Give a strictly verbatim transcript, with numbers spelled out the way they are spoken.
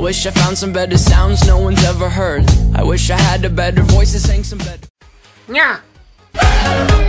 wish I found some better sounds no one's ever heard. I wish I had a better voice that sang some better. Ня!